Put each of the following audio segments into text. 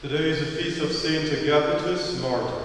Today is the feast of Saint Agapitus, Martyr.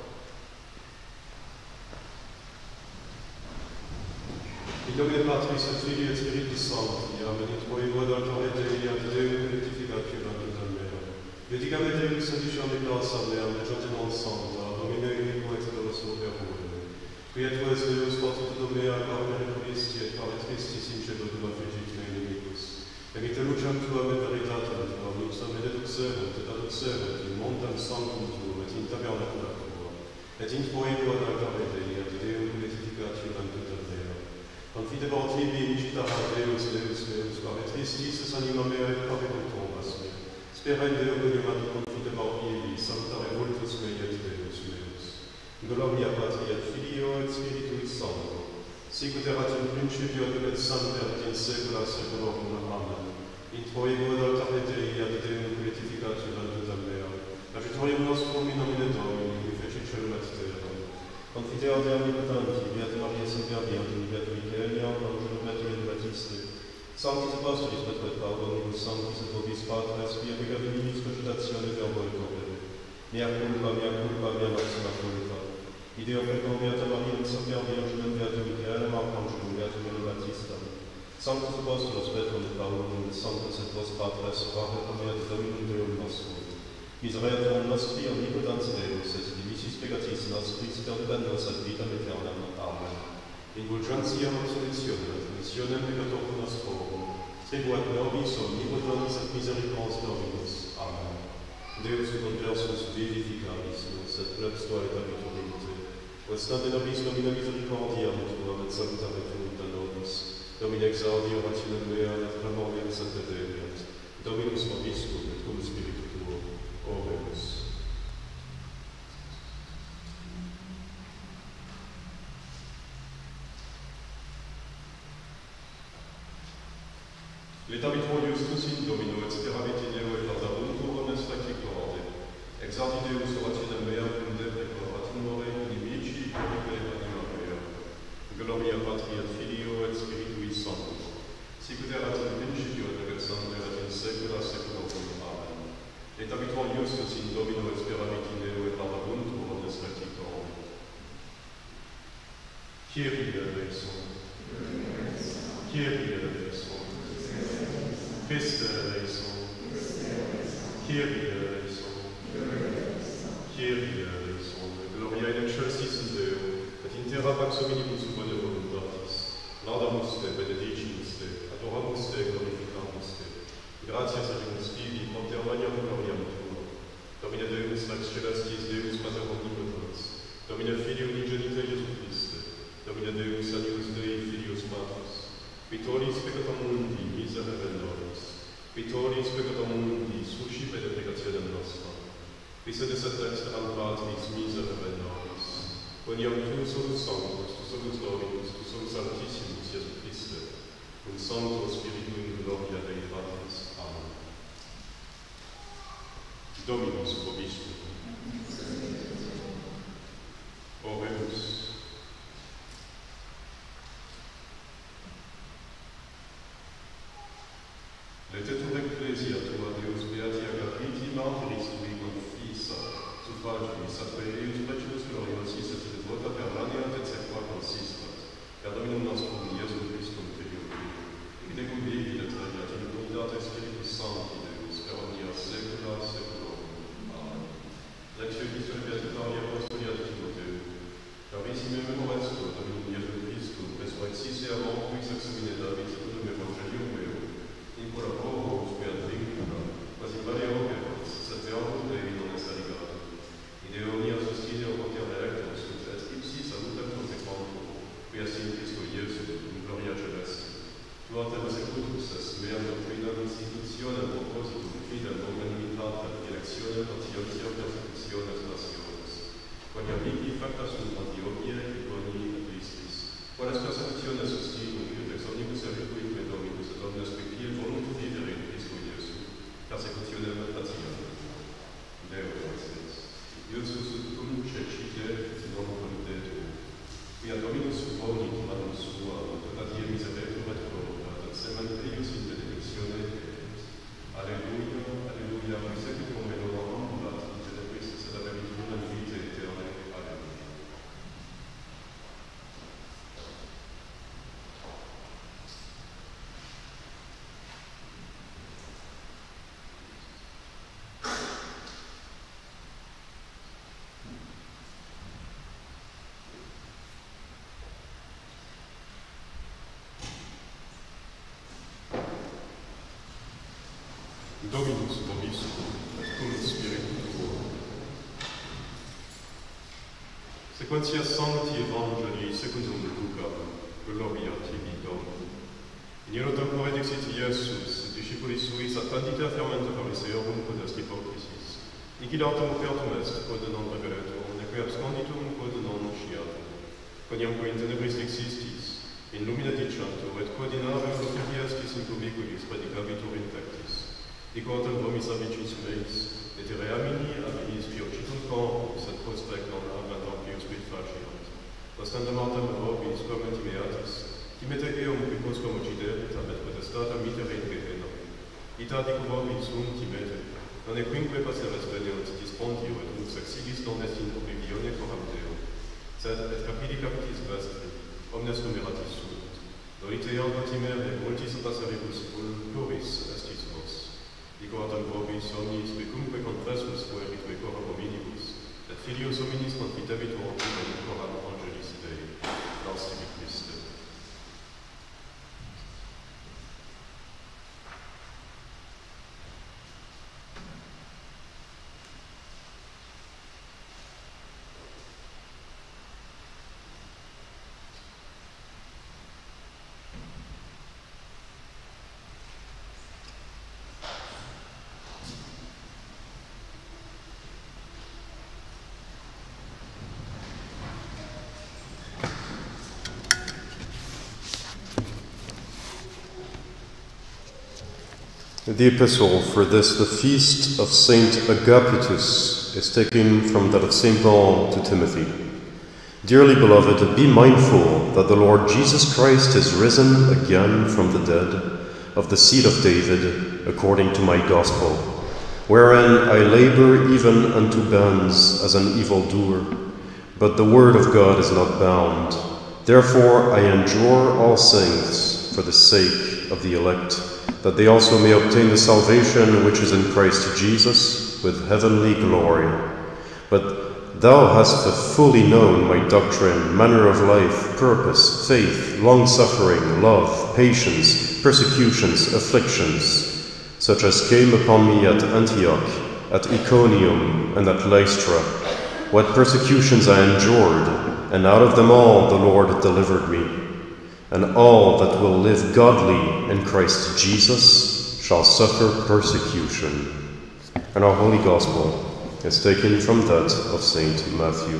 In nomine Patris et Filii et Spiritus Sancti, Amen. In Tuo adultore Dei, ad Deum beatificationem ad mea. Benedicam et Deus sedicam et placeam, legiatem Sancta, Domine unico et Deus operarum. Qui et Tues Deus fortitudo mea, carne Christi et pare Christis in cielo tua fugit me inimicus. Emite lucem Tuam et veritatem Tuam, ipsam et eduxerunt et aduxerunt in montem sanctum Tuum et in tabernacula Tua. Et in Tuo adultore Dei, ad Deum beatificationem ad mea. Confidebant tibi in citara Deus, Deus meus, pare tristis anima mea et pare tombas mea. Sperende ognium confidebant tibi, salutare vultus mei et Deus meus. Gloria Patri et Filio et Spiritui Sancto. Sic ut erat in principio et semper et in saecula saeculorum. Amen. In Tuo adultore Dei, ad Deum beatificationem ad mea. Agitorium nostrum in nomine Domini, qui fecit caelum et terram. Confideo Dei omnipotentis, Beata Maria Semper Virgine, Beata Michaelia, Angelum et Baptiste, Sanctis Apostolis, Petro et Paolo, Omnibus Sanctis et Vobis Patres, via quia venimis cogitatione verbo et opere. Mea maxima culpa. Ideo Petro, Beata Maria Semper Virgine, Beata Michaelia, Angelum, Beata Baptiste, Sanctis Apostolos, Petro et Paolo, Omnibus Sanctis et Vos Patres, Ave Comet Dominum Deum nostrum. Misereatum nostri omnipotens Deus, et dimissis peccatis nostris perdupendos ad vitam aeternam. Amen. Indulgentiam absolutionem et remissionem peccatorum nostrorum, tribuat nobis omnipotens et misericors Dominus. Amen. Deus ut conversus vivificaris nos, et plebs Tua et abiturinte, ostante nobis Domine misericordiam Tuam et salutare Tuum nobis. Domine exaudi orationem mea et clamorem Sancte Dei, Dominus vobiscum et cum Spiritu Tuo. Oremus. Let habitio Justus in Domino et speravit in Deo et laudamuntur omnes recticorde. Exaudi Deus orationem mea cum deprecoratimore inimici perique anima mea. Gloria Patri et Filio et Spiritui Sancto. Sic ut erat in principio et semper et in saecula saeculorum. Amen. Et habitual Justus in Domino et speravit in Deo et laudamuntur omnes recticorde. Kyrie eleison. Kyrie eleison. Christe eleison. Kyrie eleison. Kyrie eleison. Gloria in excelsis Deo, et in terra pax hominibus bone voluntatis. Laudamus Te, benedicimus Te, adoramus Te, glorificamus Te. Gratias agimus Tibi, Mater Maria gloriam Tua. Domine Deus, Rex Celestis, Deus Pater omnipotens. Domine Filio unigenite Iesu Christe. Domine Deus, Agnus Dei, Filius Patris. Qui tollis peccatum mundi, miserere nobis. Qui tollis peccatum mundi, suscipe deprecationem nostra. Qui sede extra Patris, miserere nobis. Quoniam Tu solus Sanctus, Tu solus Dominus, Tu solus Altissimus, Iesu Christe. Un Sancto Spiritu in gloria Dei Patris. Amen. Dominus vobiscum. Oremus. Letetur ecclesia Tua, Deus beati Agapiti, Martyris Tui confisa, suffragiis ad Eius Reginus gloriosis et devota permania et sequa consistat, per Dominum nostrum Iesum Christum Filio Tui, et de cum vivit et regnat in unitate Spiritus Sancti Deus, per omnia saecula saeculorum. Amen. Lectio Epistolae Beatitae Apostoli ad Timotheum. Carissime memores Tuo, Dominum Iesum Christum, resurrexisse avant quis exumine David, secundum Evangelium meum, in quola provos per vincula, quasi varia operos, sed deorum Dei non est aligatum. Ideo mia sustineo poter electus, et ipsi salutem consequentum, qui est in Christo Iesu, in gloria celesti. Tua te secutus est mea doctrinam institutionem propositum fidem longanimitatem electionem patientia persecutiones passiones. Qualia vici facta sunt Antiochiae, Iconiae et Listris. Quales persecutiones sustinum, ut ex omnibus erricuit me Dominus, et omnes qui kiel voluntu vivere in Christo Iesu, persecutionem et patientia. Deo exes. Iesus ut cum cecite et non voluntetum. Quia Dominus bonit manus sua, et ad ie miseretur et gloriam, et semen Deus in benedictione Deus. Alleluia, alleluia, qui seculum et honorum Dominus vobiscum, et cum spiritu tuo. Sequentia Sancti Evangelii secundum Lucam, gloria tibi Domini. In illo tempore dixit Iesus, discipulis suis attendite fermenta Pharisaeorum quod est hypocrisis. Nihil autem opertum est, quod non reveletur, neque absconditum, quod non sciatum. Quoniamque in tenebris existis, in lumina dicentur, et quod in area loci estis in cubiculis predicabitur in tectis. Dico autem vomis avicis meis, et reamini abilis piocitum campus, et post non habent amplius quid faciant. Ostendam autem vobis, comet meatis, timete eum quicos cum occiderit, amet potestata mitere in Gehenna. Ita dico vobis timete, non e quinque passeres veniunt dispontio, et nux exigis non est in oblivione coram Deo. Sed et capili capitis vestri, omnes numeratis sunt. Dolitea timere, multis passeribus pluris estis vos. Dico autem vobis omnis quicumque confessus fuerit vecora hominibus, et filius hominis confitebitur in coram angelis Dei. Laus tibi Christe. The epistle for this, the feast of Saint Agapitus, is taken from that of St. Paul to Timothy. Dearly beloved, be mindful that the Lord Jesus Christ is risen again from the dead, of the seed of David, according to my gospel, wherein I labor even unto bands as an evildoer, but the word of God is not bound. Therefore I endure all things for the sake of the elect, that they also may obtain the salvation which is in Christ Jesus with heavenly glory. But thou hast fully known my doctrine, manner of life, purpose, faith, long-suffering, love, patience, persecutions, afflictions, such as came upon me at Antioch, at Iconium, and at Lystra, what persecutions I endured, and out of them all the Lord delivered me. And all that will live godly in Christ Jesus shall suffer persecution. And our Holy Gospel is taken from that of St. Matthew.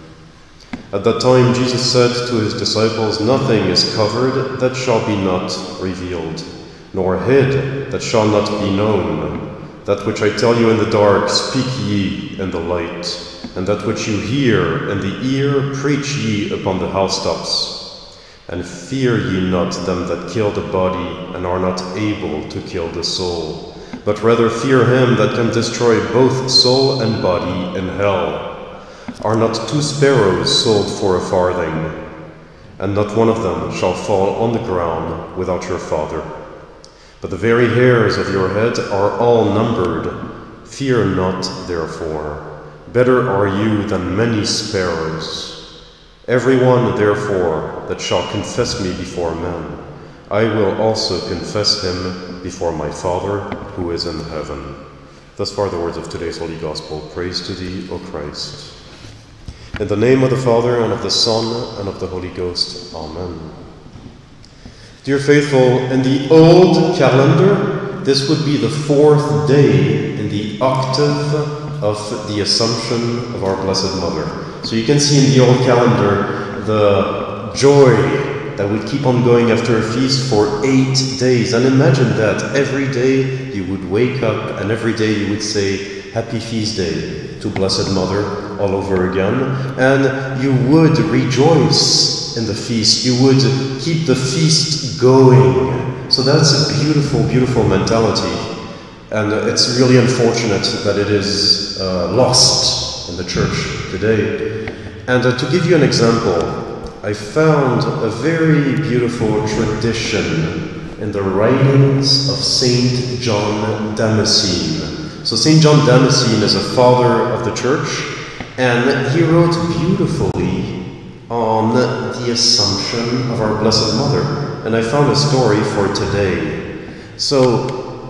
At that time Jesus said to his disciples, nothing is covered that shall be not revealed, nor hid that shall not be known. That which I tell you in the dark, speak ye in the light, and that which you hear in the ear, preach ye upon the housetops. And fear ye not them that kill the body, and are not able to kill the soul, but rather fear him that can destroy both soul and body in hell. Are not 2 sparrows sold for a farthing, and not one of them shall fall on the ground without your Father? But the very hairs of your head are all numbered. Fear not, therefore. Better are you than many sparrows. Every one, therefore, that shall confess me before men, I will also confess him before my Father who is in heaven. Thus far the words of today's Holy Gospel. Praise to thee, O Christ. In the name of the Father, and of the Son, and of the Holy Ghost. Amen. Dear faithful, in the old calendar, this would be the 4th day in the octave of the Assumption of our Blessed Mother. So you can see in the old calendar the joy that would keep on going after a feast for 8 days. And imagine that every day you would wake up and every day you would say, Happy Feast Day to Blessed Mother all over again. And you would rejoice in the feast. You would keep the feast going. So that's a beautiful, beautiful mentality. And it's really unfortunate that it is lost in the church today. And to give you an example, I found a very beautiful tradition in the writings of Saint John Damascene. So Saint John Damascene is a father of the church, and he wrote beautifully on the Assumption of our Blessed Mother. And I found a story for today. So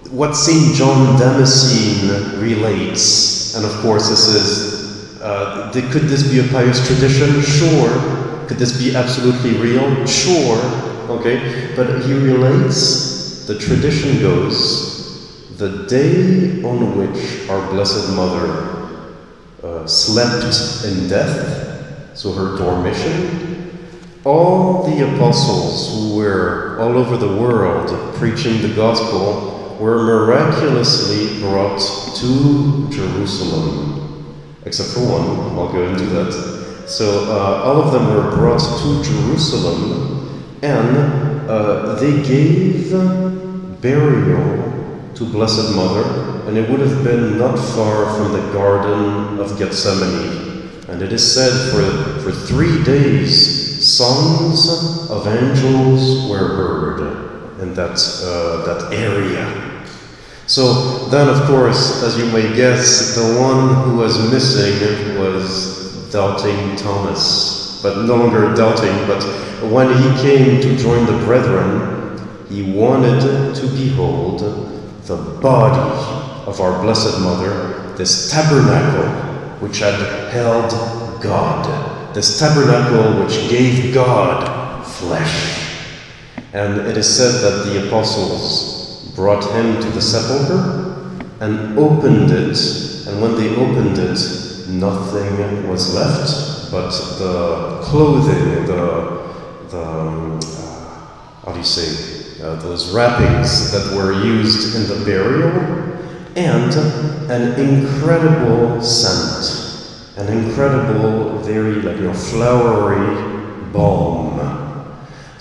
what St. John Damascene relates, and of course this is, could this be a pious tradition? Sure. Could this be absolutely real? Sure. Okay, but he relates, the tradition goes, the day on which our Blessed Mother slept in death, so her dormition, all the apostles who were all over the world preaching the gospel were miraculously brought to Jerusalem, except for one. I'll go into that. So all of them were brought to Jerusalem, and they gave burial to Blessed Mother, and it would have been not far from the Garden of Gethsemane. And it is said for 3 days, songs of angels were heard in that area. So then, of course, as you may guess, the one who was missing was doubting Thomas. But no longer doubting, but when he came to join the brethren, he wanted to behold the body of our Blessed Mother, this tabernacle which had held God, this tabernacle which gave God flesh. And it is said that the apostles brought him to the sepulchre and opened it, and when they opened it, nothing was left but the clothing, how do you say, those wrappings that were used in the burial, and an incredible scent, an incredible, very flowery balm.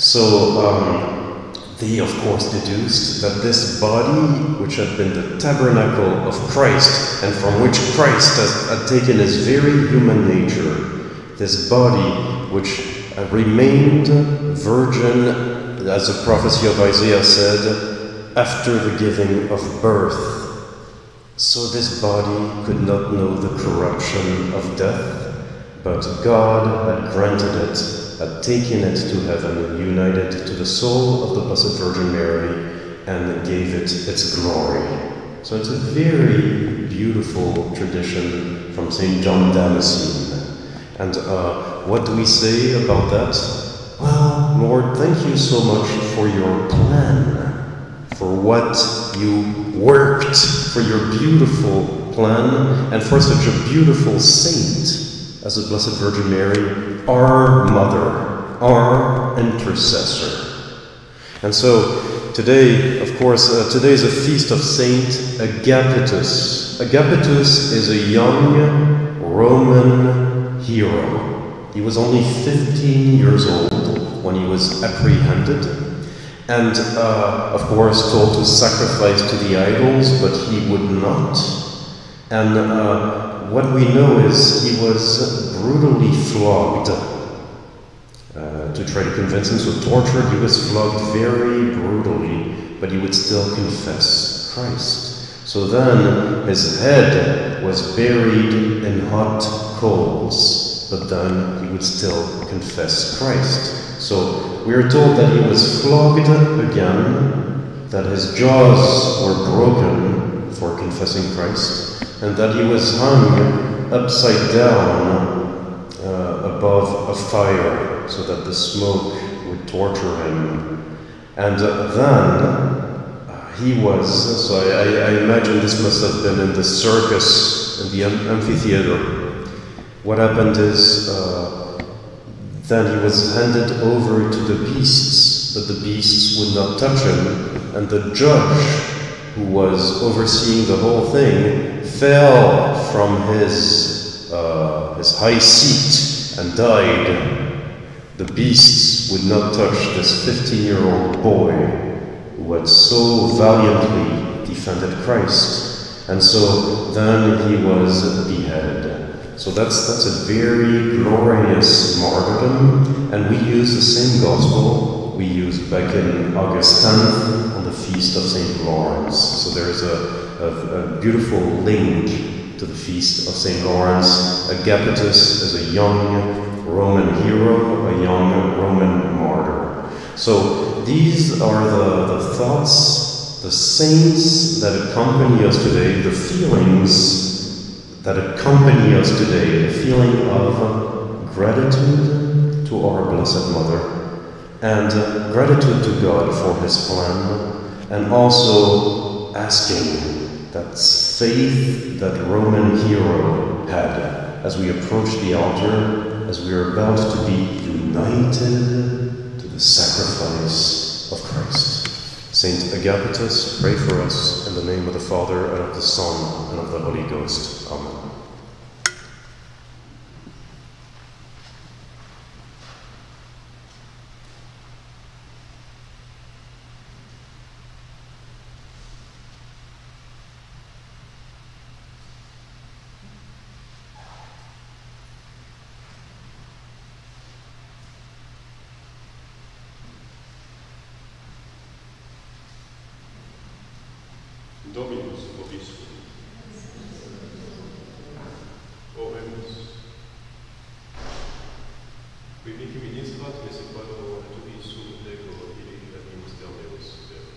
So they of course deduced that this body, which had been the tabernacle of Christ, and from which Christ had taken his very human nature, this body which remained virgin, as the prophecy of Isaiah said, after the giving of birth. So this body could not know the corruption of death, but God had granted it, had taken it to heaven, and united it to the soul of the Blessed Virgin Mary, and gave it its glory. So it's a very beautiful tradition from St. John Damascene. And what do we say about that? Well, Lord, thank you so much for your plan, for what you worked, for your beautiful plan, and for such a beautiful saint as the Blessed Virgin Mary, our Mother, our intercessor. And so today, of course, today is a feast of Saint Agapitus. Agapitus is a young Roman hero. He was only 15 years old when he was apprehended, and of course told to sacrifice to the idols, but he would not. And what we know is he was brutally flogged to try to convince him, so tortured. He was flogged very brutally, but he would still confess Christ. So then his head was buried in hot coals, but then he would still confess Christ. So we are told that he was flogged again, that his jaws were broken for confessing Christ, and that he was hung upside down above a fire so that the smoke would torture him. And then he was, so I imagine this must have been in the circus, in the amphitheater. What happened is, then he was handed over to the beasts, but the beasts would not touch him, and the judge, who was overseeing the whole thing, fell from his high seat and died. The beasts would not touch this 15-year-old boy who had so valiantly defended Christ, and so then he was beheaded. So that's a very glorious martyrdom, and we use the same gospel we used back in August 10th on the feast of St. Lawrence. So there's a beautiful link to the feast of St. Lawrence. Agapitus is a young Roman hero, a young Roman martyr. So these are the thoughts the saints that accompany us today, the feelings that accompany us today, the feeling of gratitude to our Blessed Mother, and gratitude to God for His plan, and also asking that faith that Roman hero had as we approach the altar, as we are about to be united to the sacrifice of Christ. Saint Agapitus, pray for us in the name of the Father, and of the Son, and of the Holy Ghost. Amen. Dominus vobiscum. Oremus. Qui mihi ministrat sequatur et ubi sum ego illi et minister meus verit.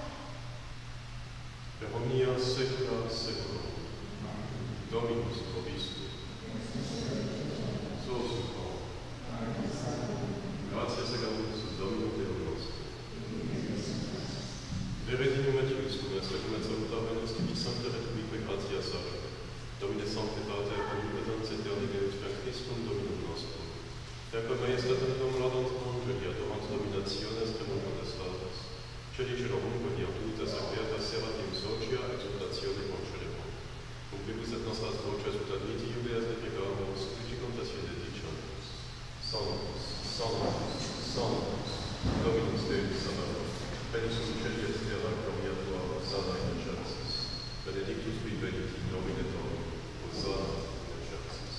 Per omnia secula seculum. Dominus vobiscum. jako majestatem dom ladant angeli adorant dominationes tremundo des Vaters, celicerum coniatutas acriatas seratim socia exultatione concerebum. Cumplibus et nostras voces ut admiti iudeas de peccados, uti contatione diciantus. Sanctus, Sanctus, Sanctus, Dominus Deus Sabaoth, Peninsum celi et terra gloriatua, Hosanna in excelsis. Benedictus qui venit in nomine Domini, Hosanna in excelsis.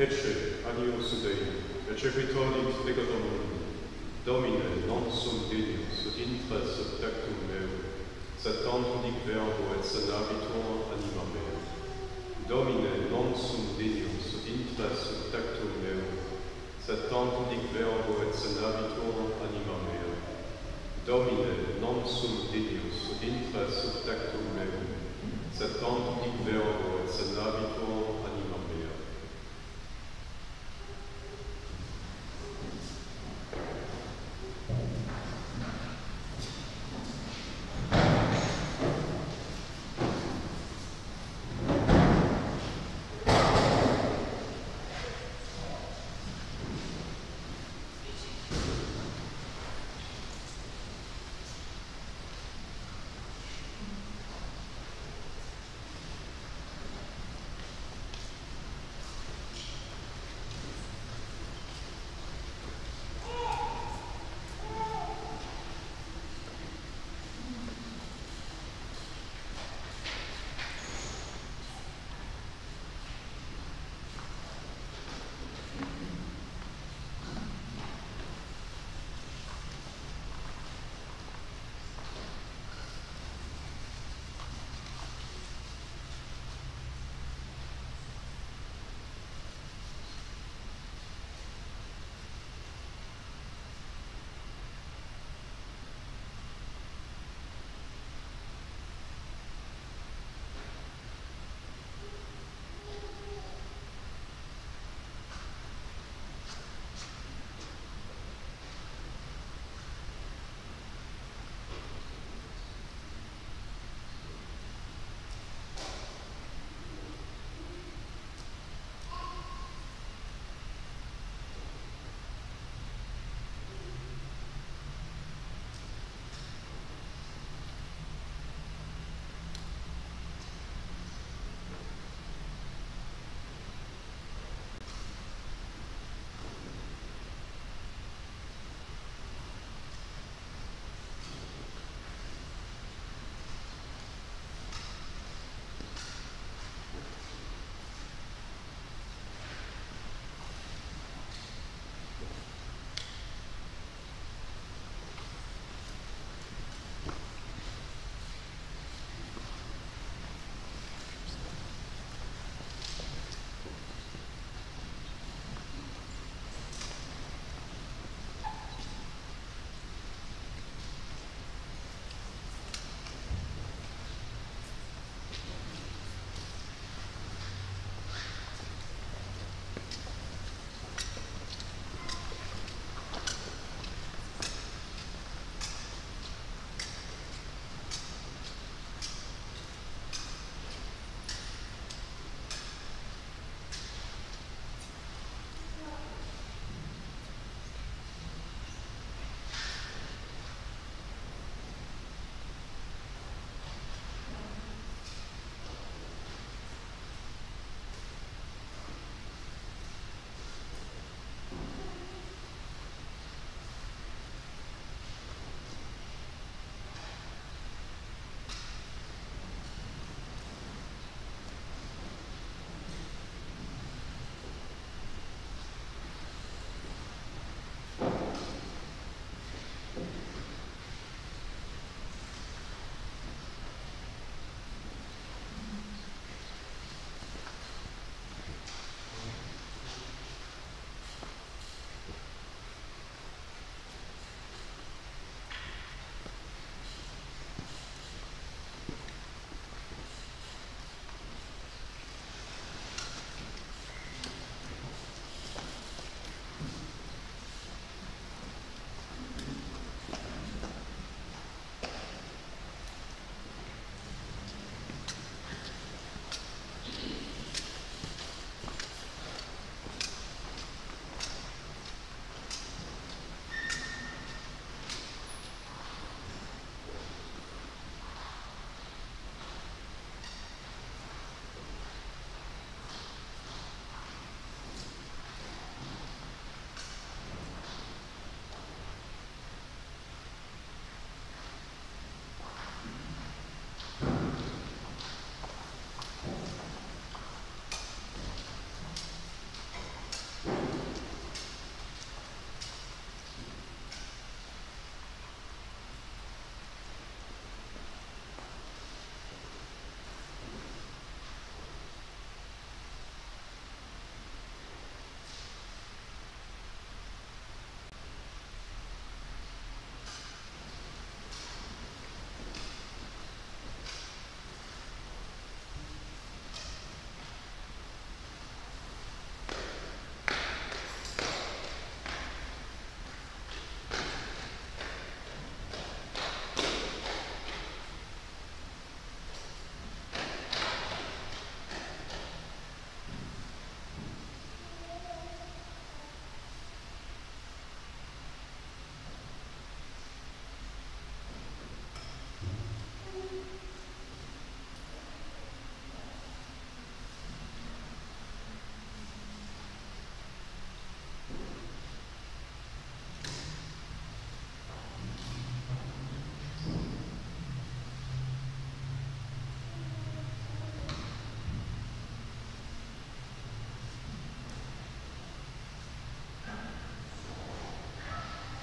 Ecce, agnus Dei, ecce qui tollit peccatum mundi. Domine, non sum Deus, ut intres sub tectum meum, sed tantum dic verbo et senabitur anima mea. Domine, non sum Deus, ut intres sub tectum meum, sed tantum dic verbo et senabitur anima mea. Domine, non sum Deus, ut intres sub tectum meum, sed tantum dic verbo et senabitur anima mea.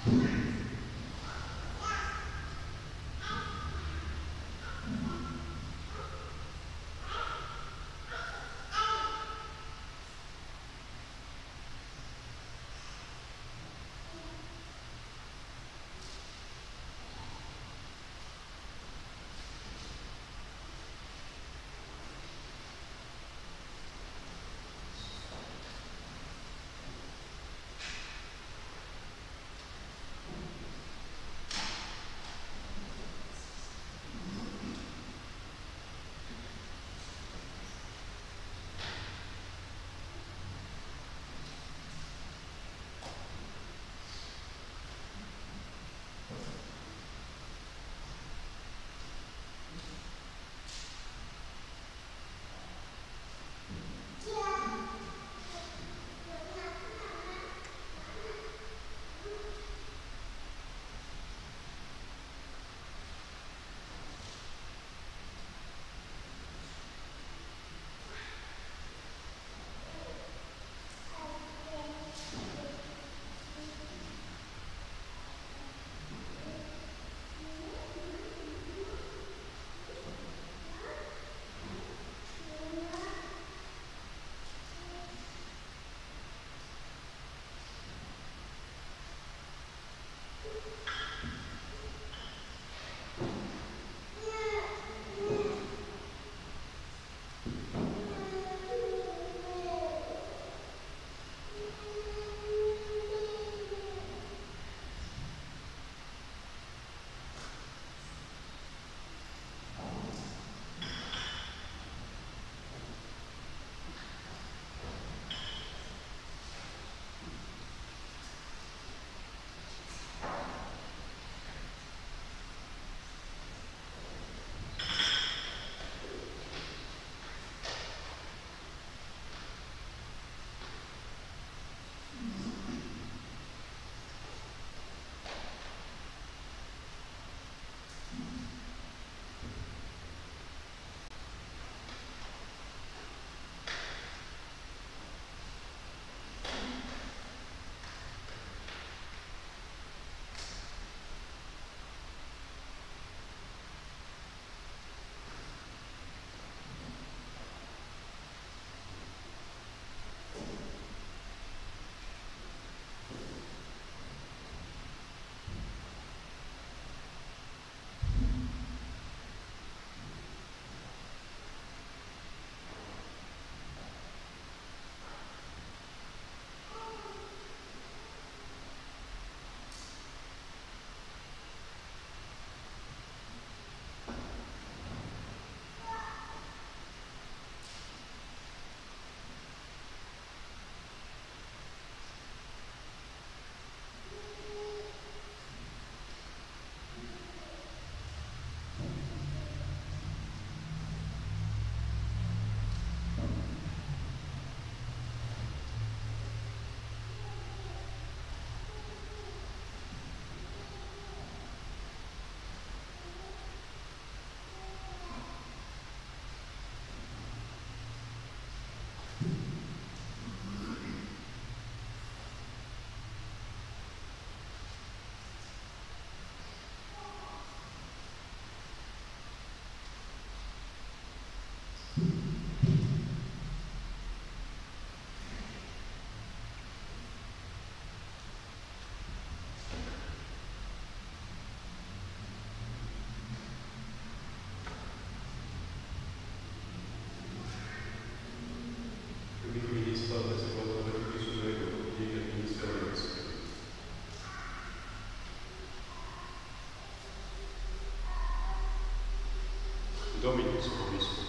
Dominus vobiscum.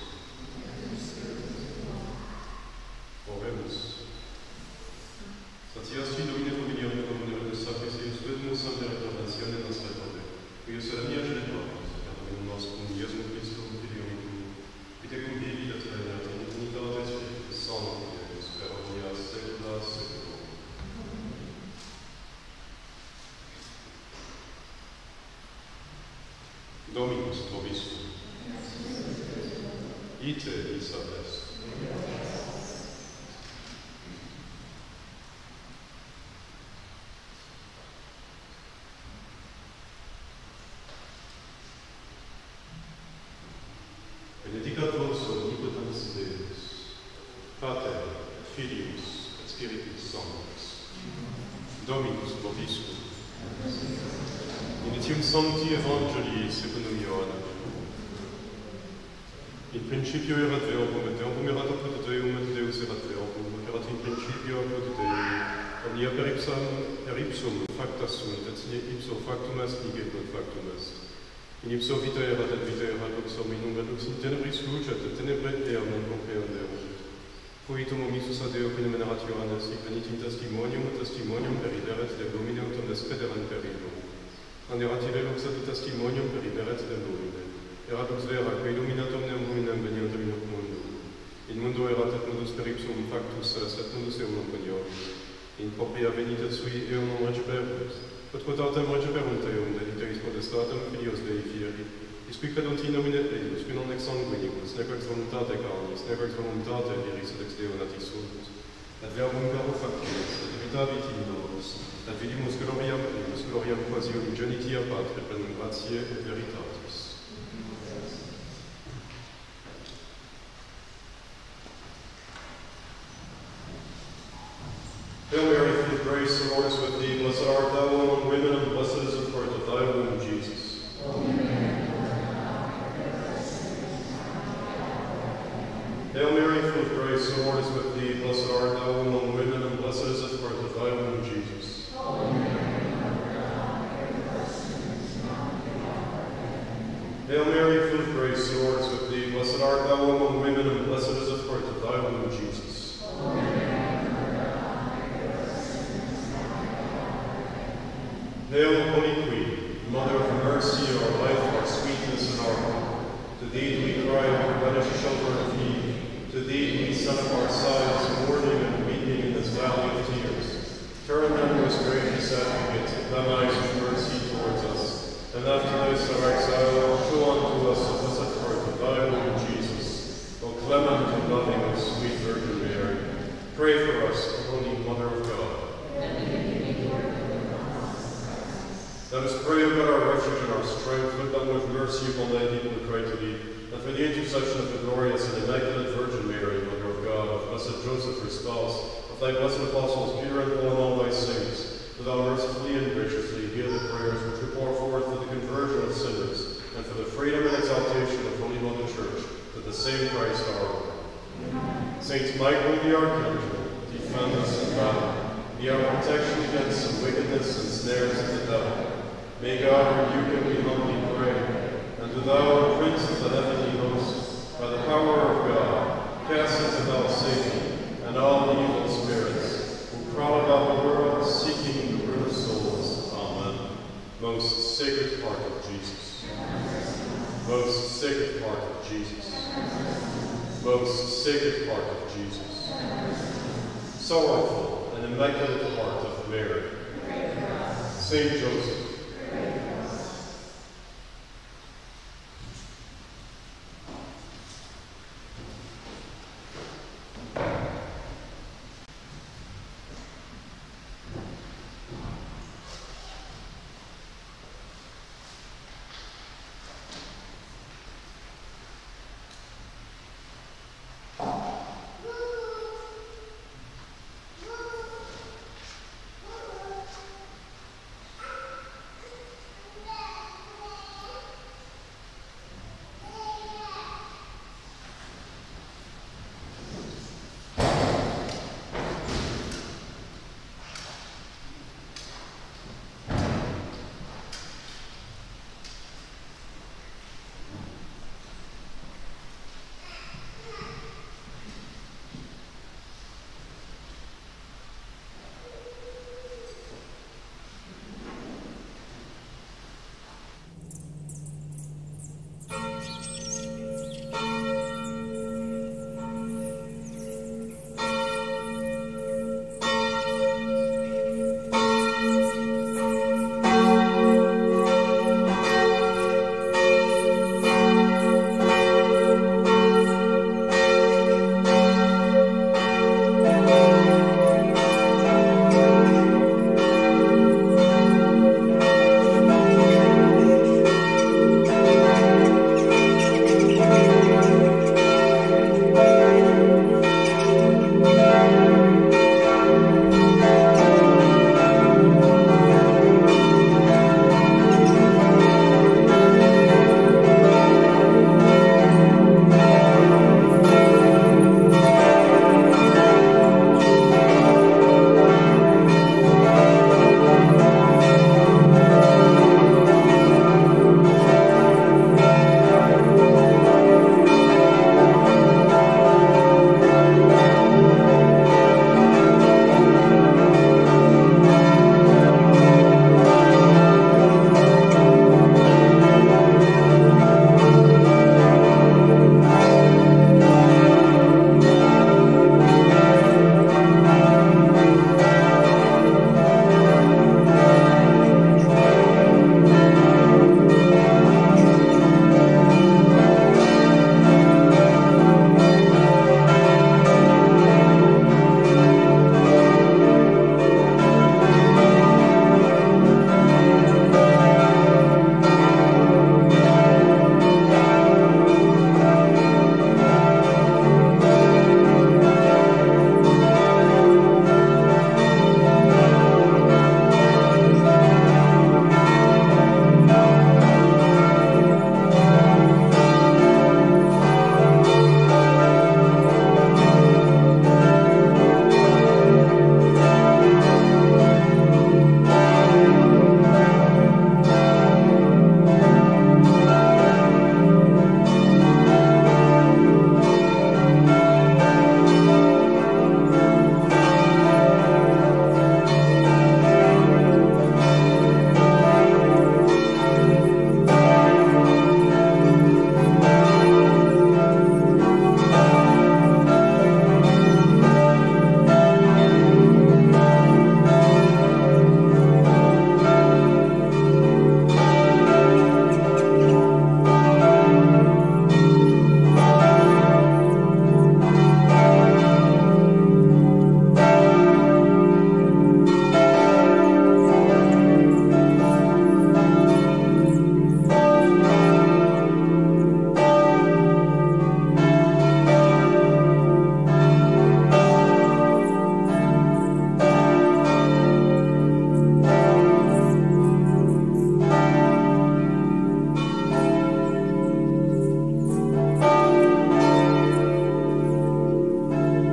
Oremus. Satiasti Domine familiare comunere de Sacris Eius Vetumus Sancta Recordazione nostra Dove, qui serenia genitoris, Catamino nostrum Iesum Christum Filium, et cum vivi et regnat in unitate Spiritus Sancti, et per omnia saecula saeculorum. Dominus vobiscum. Ite issa est. Spiritus Sanctus. Dominus vobiscum. Initium Sancti Evangelii secundum Ioannem. In principio erat Verbum, et Verbum erat apud Deum, et Deus erat Verbum, et erat in principio apud Deum, omnia per ipsum facta sunt, et ipso factum est, nihil non factum est. In ipso vita erat, et vita erat lux hominum, et lux in tenebris lucet, et tenebre ea non comprehenderunt. Fuitum omissus ad Deo penemenerat Ioannes, hic venit in testimonium, et testimonium periberet de lumine ut omnes crederant per illum. Anerat ille lux ad testimonium periberet de lumine. Erat lux vera, que illuminat omnem luminem veniantem in hoc mundo. In mundo erat et mundus per ipsum factus est, et mundus eum non coniovis. In propria venit et sui eum non receperunt. Quod quotatem receperunt eum, deliteris potestatem filios Dei fieri. Isqui cadunt in nomine eius, qui non ex sanguinibus, nec ex voluntate carnis, nec ex voluntate viris et ex Deo natis sunt. Et verbum vero factum est, et habitavit in nobis, et vidimus gloriam eius, gloriam quasi unigenitia Patri, plenum gratiae et veritatis. Hail Mary, full of grace, the Lord is with thee. Blessed art thou among women, and blessed is the fruit of thy womb, Jesus. Hail Mary, full of grace, the Lord is with thee. Blessed art thou among women, and blessed is the fruit of thy womb, Jesus. Hail Mary, full of grace, the Lord is with thee. Blessed art thou among women, and blessed is the fruit of thy womb, Jesus. Hail, Holy Queen, Mother of mercy, our life, our sweetness, and our hope. To thee do we cry, O banished children of Eve. To thee do we send up our sighs, mourning and weeping in this valley of tears. Turn then, most gracious advocate, thine eyes of mercy towards us, and after this our exile, show unto us the blessed fruit of thy womb, Jesus. O clement and loving, O sweet Virgin Mary, pray for us, O Holy Mother of God. Let us pray about our refuge and our strength. Look down with mercy upon thy people who cry to thee, and for the intercession of the glorious and immaculate Virgin Mary, Mother of God, of blessed Joseph, her spouse, of thy blessed apostles, Peter and Paul, and all thy saints, that thou mercifully and graciously hear the prayers which we pour forth for the conversion of sinners, and for the freedom and exaltation of Holy Mother Church, to the same Christ our Lord. Saint Michael the Archangel, defend us in battle. Be our protection against the wickedness and snares of the devil. May God rebuke him, we humbly pray. And do thou, Prince of the heavenly host, by the power of God, cast into hell Satan and all the evil spirits who prowl about the world seeking the ruin of souls. Amen. Most sacred heart of Jesus. Most sacred heart of Jesus. Most sacred heart of Jesus. Sorrowful and immaculate heart of Mary. Saint Joseph,